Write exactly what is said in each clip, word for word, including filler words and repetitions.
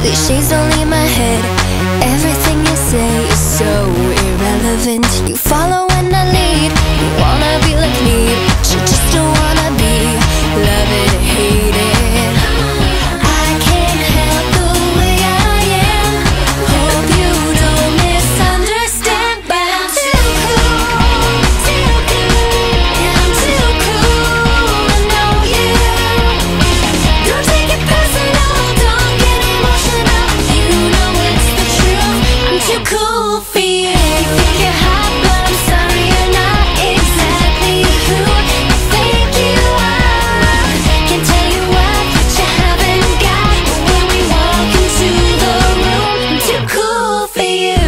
These shades don't leave my head. Everything you say is so irrelevant. You follow when I lead. You wanna be like me, but you just don't wanna be. Love it or hate it. I can't help the way I am. Hope you don't misunderstand, but I'm too cool, too cool. Yeah, I'm too cool, I know you. Don't take it personal, don't get emotional. You know it's the truth, I'm too cool for you. You think you're hot, but I'm sorry you're not exactly who you think you are. Can't tell you what that you haven't got, but when we walk into the room, I'm too cool for you.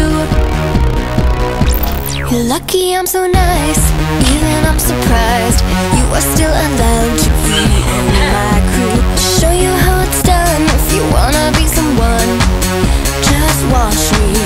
You're lucky I'm so nice, even I'm surprised. You are still allowed to be in my crew. Show you how it's done. If you wanna be someone, just watch me